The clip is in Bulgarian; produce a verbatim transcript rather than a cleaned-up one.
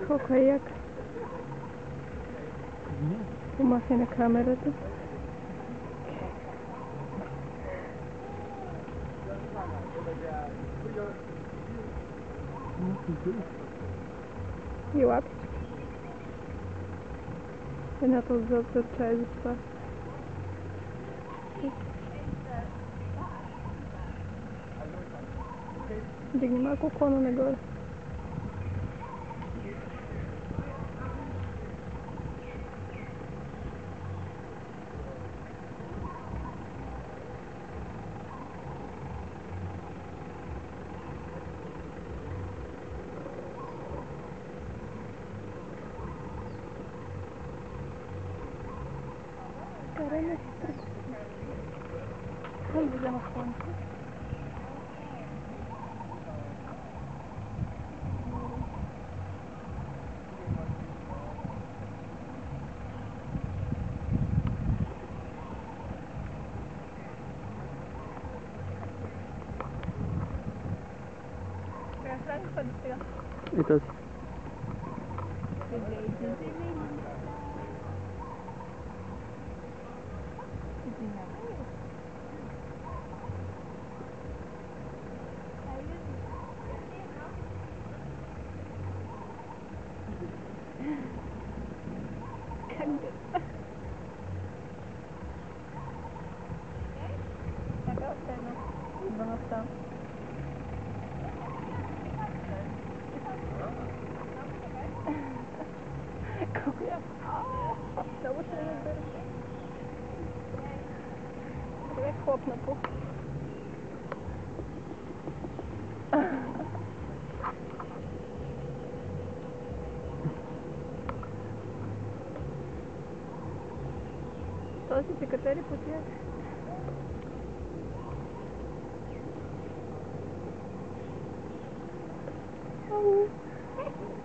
Колко е як. Помахай на камерата. И лапи. Едната отзад зърча е за това. Дигни малко клона нагоре. Караме се пред. Как да взема слънце? И тази. Как да? Така още едно. дванадесет. Колко я? Много се не държи. Човек хлопна по. Този се катери по тях. Ау.